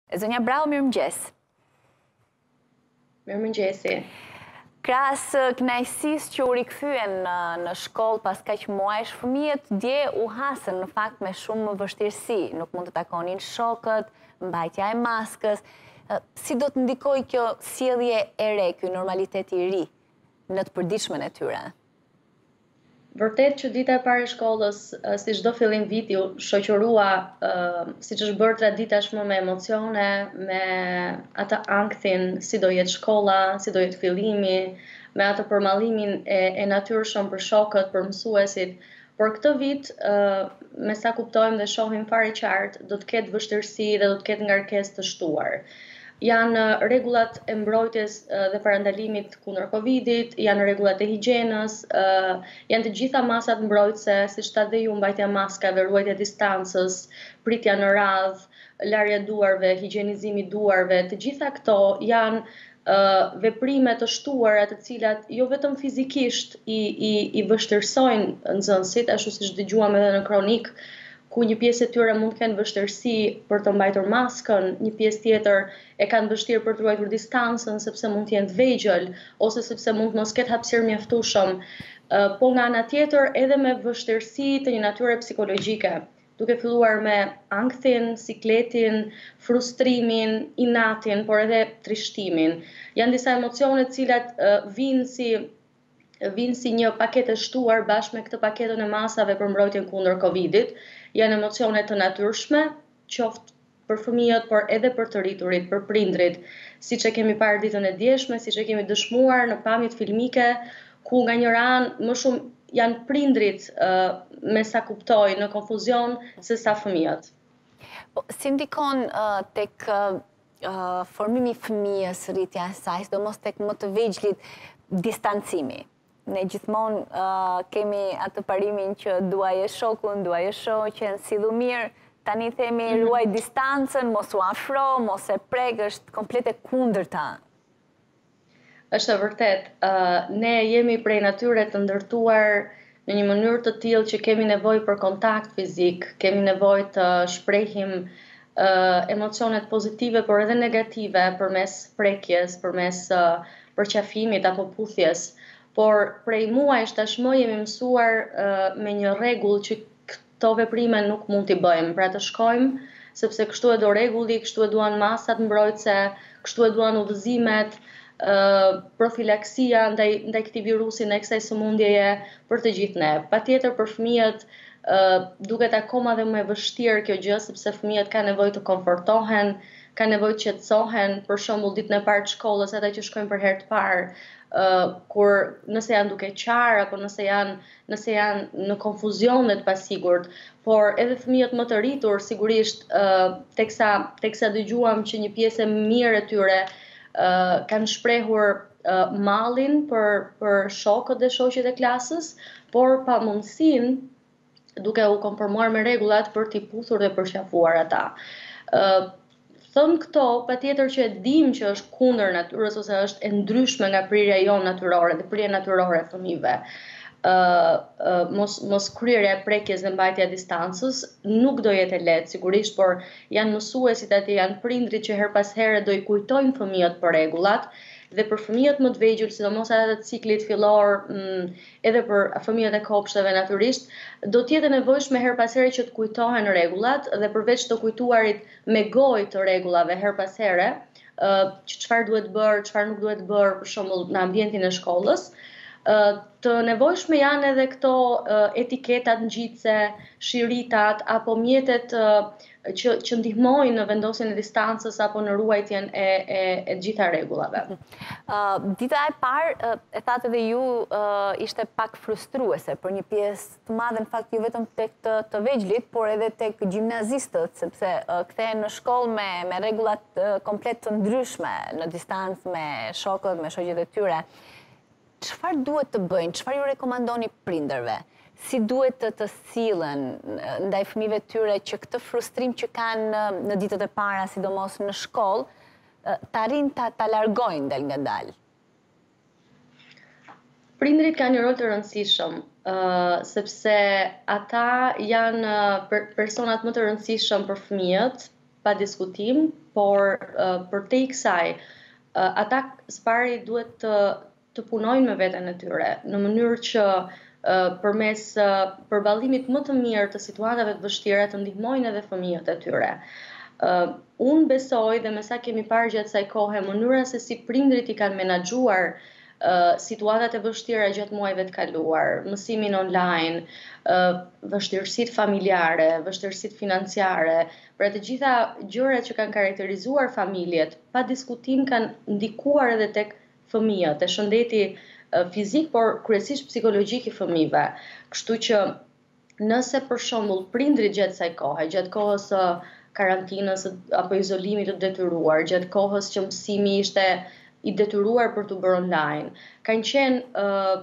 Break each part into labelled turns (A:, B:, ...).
A: Zonja Brau, mirëmëngjes.
B: Mirëmëngjesi.
A: Krahas kënaqësisë që u rikthyen në shkollë pas kaq muajsh, fëmijët dje u hasën në fakt me shumë vështirësi, nuk mund të takonin shokët, mbajtja e maskës. Si do të ndikojë kjo sjellje e re, ky normalitet i ri në të përditshmen e tyre?
B: Vërtet që dita e parë e shkollës, si çdo fillim viti, u shoqërua, siç është bërë traditashmë, me emocione, me atë ankthin, si do jetë shkolla, si do jetë fillimi, me atë përmallimin e natyrshëm për shokët, për mësuesit. Por këtë vit, me sa kuptojmë dhe shohim fare qartë, do të ketë vështirësi dhe do të ketë ngarkesë të shtuar. Janë rregullat e mbrojtjes dhe parandalimit kundër Covidit, janë rregullat e higjienës, janë të gjitha masat mbrojtëse, siç thatë dhe ju, mbajtja e maskave, ruajtja e distancës, pritja në radhë, larja e duarve, higjienizimi i duarve, të gjitha këto janë veprime të shtuara, të cilat jo vetëm fizikisht i vështirësojnë nxënësit, ashtu siç dëgjuam edhe në kronik, ku një pjesë e tyre mund të kenë vështirësi për të mbajtur maskën, një pjesë tjetër e kanë vështirë për të ruajtur distancën sepse mund të jenë të vegjël ose sepse mund mos ketë hapësirë mjaftueshëm, po nga ana tjetër edhe me vështirësi të një natyre psikologjike, duke filluar me ankthin, sikletin, frustrimin, inatin, por edhe trishtimin. Janë disa emocione të cilat vinë si një paketë e shtuar bashkë me këtë paketën e masave për mbrojtjen kundër Covidit. Janë emocione të natyrshme, qoftë për fëmijët, por edhe për të rriturit, për prindrit, siç e kemi parë ditën e djeshme, siç e kemi dëshmuar në pamjet filmike, ku nga njëra anë më shumë janë prindrit, me sa kuptoj, në konfuzion se sa fëmijët.
A: Si ndikon tek formimi i fëmijës, rritja e saj, sidomos tek më të vegjëlit, distancimi? Ne gjithmonë kemi atë parimin që duaj e shokun, duaj e shoqen, sillu mirë, tani themi ruaj distancën, mos u afro, mos e prek, është komplet e kundërta.
B: Është e vërtet, ne jemi prej natyre të ndërtuar në një mënyrë të tillë që kemi nevojë për kontakt fizik, kemi nevojë të shprehim emocionet pozitive, por edhe negative përmes prekjes, përmes përqafimit apo puthjes. Por prej muajsh tashmë jemi mësuar me një rregull që këto veprime nuk mund t'i bëjmë. Pra të shkojmë, sepse kështu e do rregulli, kështu e duan masat mbrojtëse, kështu e duan udhëzimet, profilaksia ndaj këtij virusi, ndaj kësaj sëmundjeje për të gjithë ne. Patjetër për fëmijët duket akoma dhe më e vështirë kjo gjë, sepse fëmijët kanë nevojë të komfortohen, kanë nevojë të qetësohen, për shembull ditën e parë të shkollës, ata që shkojnë për herë të parë, kur nëse janë duke qarë apo nëse janë në konfuzion dhe të pasigurt, por edhe fëmijët më të rritur, sigurisht, teksa dëgjuam që një pjesë e mirë e tyre kanë shprehur mallin për shokët dhe shoqjet e klasës, por pa mundësinë, duke u konformuar me rregullat, për t'i puthur dhe përqafuar ata. Thënë këto, patjetër që e dim që është kundër natyrës ose është e ndryshme nga prirja jonë natyrore dhe prirja natyrore e fëmijëve. Mos kryerja e prekjes dhe mbajtja e distancës nuk do jetë e lehtë sigurisht, por janë mësuesit aty, janë prindrit që her pas here do i kujtojnë fëmijët për rregullat. Dhe për fëmijët më të vegjël, sidomos ata të ciklit fillor, edhe për fëmijët e kopshteve natyrisht, do të jetë nevojshme her pas here që të kujtohen rregullat dhe përveç të kujtuarit me gojë të rregullave her pas here, çfarë duhet bërë, çfarë nuk duhet bërë, për shembull në ambientin e shkollës, të nevojshme janë edhe këto etiketat ngjitse, shiritat apo mjetet që ndihmojnë në vendosjen e distancës apo në ruajtjen e gjitha rregullave.
A: Dita e parë, e thatë edhe ju, ishte pak frustruese për një pjesë të madhe, në fakt jo vetëm tek të vegjëlit, por edhe tek gjimnazistët, sepse kthehen në shkollë me rregullat komplet të ndryshme, në distancë me shokët, me shoqjet e tyre. Çfarë duhet të bëjnë? Çfarë ju rekomandoni prindërve? Si duhet të sillen ndaj fëmijëve tyre që këtë frustrim që kanë në ditët e para, sidomos në shkollë, të arrin ta largojnë del nga dal?
B: Prindrit kanë një rol të rëndësishëm, sepse ata janë personat më të rëndësishëm për fëmijët, pa diskutim, por për te i kësaj, ata spari duhet të punojnë me veten e tyre, në mënyrë që përmes përballimit më të mirë të situatave të vështira të ndihmojnë edhe fëmijët e tyre. Unë besoj dhe me sa kemi parë gjatë kësaj kohe, mënyra se si prindrit i kanë menaxhuar situatat e vështira gjatë muajve të kaluar, mësimin online, vështirësitë familjare, vështirësitë financiare, pra të gjitha gjërat që kanë karakterizuar familjet, pa diskutim kanë ndikuar edhe tek fëmijët, e shëndeti fizik, por kryesisht psikologjik i fëmijëve. Kështu që nëse për shembull prindrit gjatë kësaj kohe, gjatë kohës së karantinës apo izolimit të detyruar, gjatë kohës që mësimi ishte i detyruar për të bërë online, kanë qenë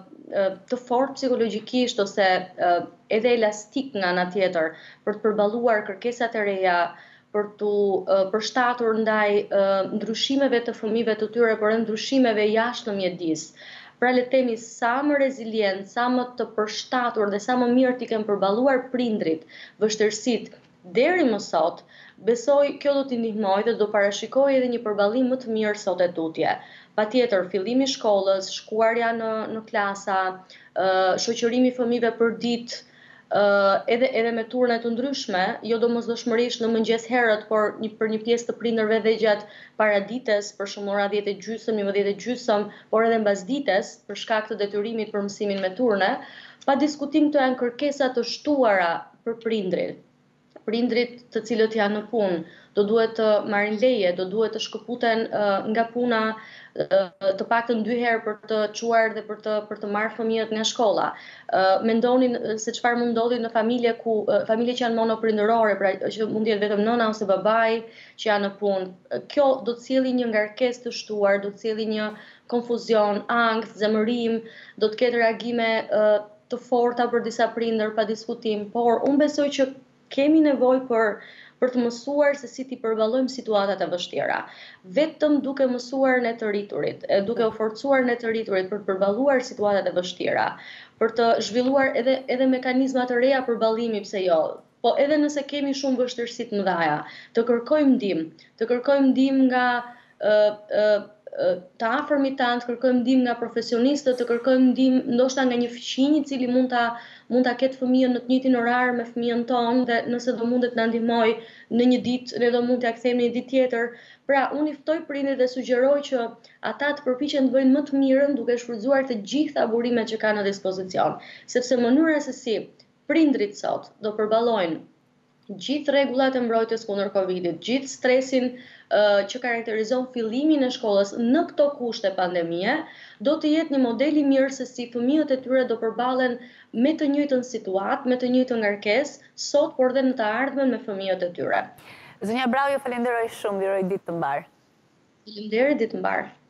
B: të fortë psikologjikisht ose edhe elastik nga ana tjetër për të përballuar kërkesat e reja, për të përshtatur ndaj ndryshimeve të fëmijëve të tyre, por edhe ndryshimeve jashtë në mjedis. Pra le të themi sa më rezilient, sa më të përshtatur dhe sa më mirë t'i kanë përballuar prindrit vështirësitë deri më sot, besoj kjo do t'i ndihmojë dhe do parashikoj edhe një përballim më të mirë sot e tutje. Patjetër, fillimi i shkollës, shkuarja në klasa, shoqërimi i fëmijëve për ditë, edhe me turne të ndryshme, jo domosdoshmërisht në mëngjes herët, por për një pjesë të prindërve dhe gjatë paradites, për shembull ora 10:30, 11:30, por edhe mbasdites, për shkak të detyrimit për mësimin me turne, pa diskutim këto janë kërkesa të shtuara për prindrit. Prindrit të cilët janë në punë, do duhet të marrin leje, do duhet të shkëputen nga puna të paktën 2 herë për të çuar dhe për të marrë fëmijët nga shkolla. Mendonin se çfarë mund ndodhi në familje që janë monoprindërore, pra që mund të jetë vetëm nëna ose babai që janë në punë. Kjo do të sjellë një ngarkesë të shtuar, do të sjellë një konfuzion, ankth, zemërim, do të ketë reagime të forta për disa prindër pa diskutim, por unë besoj që kemi nevojë për të mësuar se si t'i përballojmë situatat e vështira. Vetëm duke mësuar ne të rriturit, duke u forcuar ne të rriturit për të përballuar situatat e vështira, për të zhvilluar edhe mekanizma të reja përballimi, pse jo, po edhe nëse kemi shumë vështirësi të mëdha, të kërkojmë ndihmë nga të afërmit tanë, të kërkojmë ndihmë nga profesionistët, të kërkojmë ndihmë ndoshta nga një fëmijë i cili mund ta ketë fëmijën në të njëjtin orar me fëmijën tonë, dhe nëse do mundet na ndihmoj në një ditë, ne do mund t'ia kthejmë në një ditë tjetër. Pra, unë i ftoj prindërit dhe sugjeroj që ata të përpiqen të bëjnë më të mirën duke shfrytzuar të gjitha burimet që kanë në dispozicion, sepse mënyra se si prindrit sot do përballojnë gjithë rregullat e mbrojtjes kundër Covidit, gjithë stresin që karakterizon fillimin e shkollës në këto kushte pandemie, do të jetë një model i mirë se si fëmijët e tyre do përballen me të njëjtën situatë, me të njëjtën ngarkesë sot, por edhe në të ardhmen me fëmijët e tyre.
A: Zonja Brau, ju falenderoj shumë, ju uroj ditë të mbar.
B: Faleminderit, ditë të mbar.